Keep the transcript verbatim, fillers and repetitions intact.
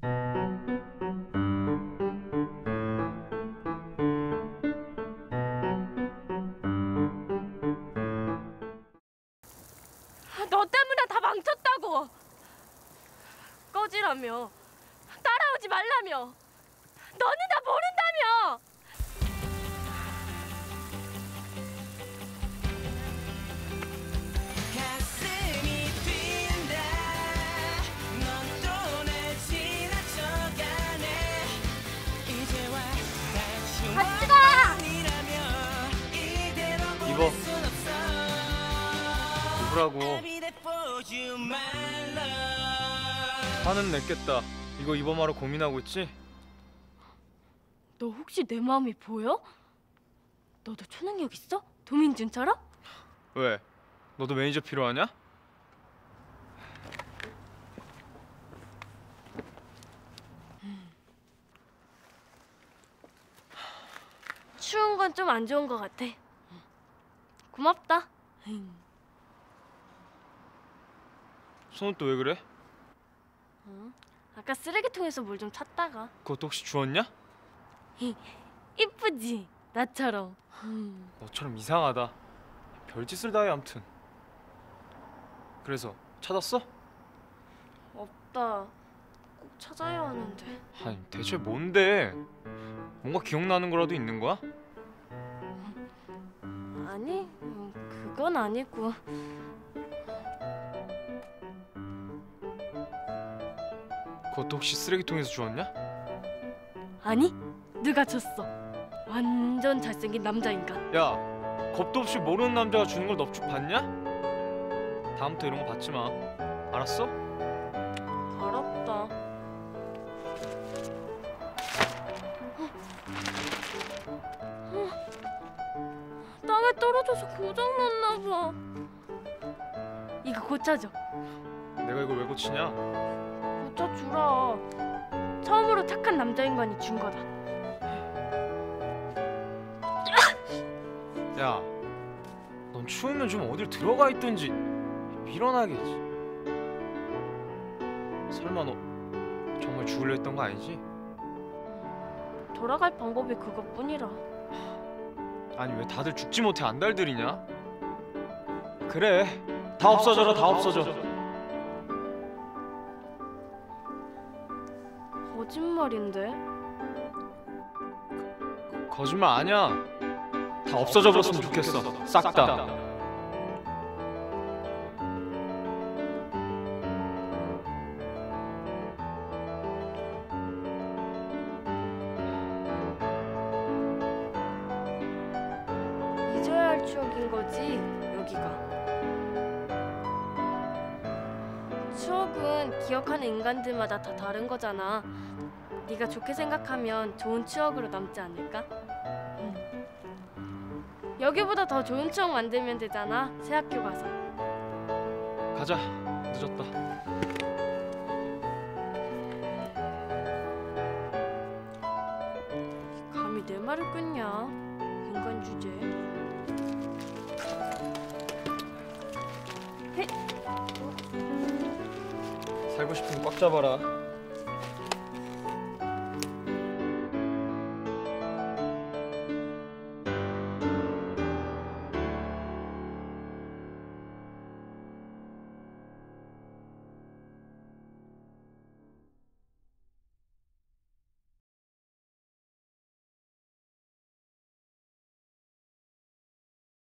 너 때문에 다 망쳤다고. 꺼지라며. 따라오지 말라며. 너는 나 모른다며. 가슴이 뛴다. 넌 또 날 지나쳐가네. 이제와 다시 같이 가. 이거 누구라고? 화는 냈겠다. 이거 입어마로 고민하고 있지? 너 혹시 내 마음이 보여? 너도 초능력 있어? 도민준처럼? 왜? 너도 매니저 필요하냐? 추운 건 좀 안 좋은 것 같아. 고맙다. 손은 또 왜 그래? 응? 아까 쓰레기통에서 뭘 좀 찾다가. 그것도 혹시 주웠냐? 이쁘지? 나처럼. 너처럼 이상하다. 별짓을 다 해 아무튼. 그래서 찾았어? 없다. 꼭 찾아야 하는데. 아니 대체 뭔데? 뭔가 기억나는 거라도 있는 거야? 아니, 음, 그건 아니고. 그것도 혹시 쓰레기통에서 주웠냐? 아니, 누가 줬어. 완전 잘생긴 남자인간. 야, 겁도 없이 모르는 남자가 주는 걸 넙죽 봤냐? 다음부터 이런 거 받지 마. 알았어? 알았다. 땅에 떨어져서 고장났나 봐. 이거 고쳐줘. 내가 이걸 왜 고치냐? 고쳐주라. 처음으로 착한 남자인간이 준 거다. 야, 넌 추우면 좀 어딜 들어가 있든지 밀어나겠지. 설마 너 정말 죽으려 했던 거 아니지? 돌아갈 방법이 그것뿐이라. 아니 왜 다들 죽지 못해 안달들이냐? 그래, 다 없어져라, 다 없어져. 거짓말인데? 거짓말 아니야. 다 없어져 버렸으면 좋겠어. 싹 다. 잊어야 할 추억인 거지, 여기가. 추억은 기억하는 인간들마다 다 다른 거잖아. 네가 좋게 생각하면 좋은 추억으로 남지 않을까? 여기보다 더 좋은 추억 만들면 되잖아, 새 학교 가서. 가자. 늦었다. 감히 내 말을 끊냐? 인간 주제. 살고 싶으면 꽉 잡아라.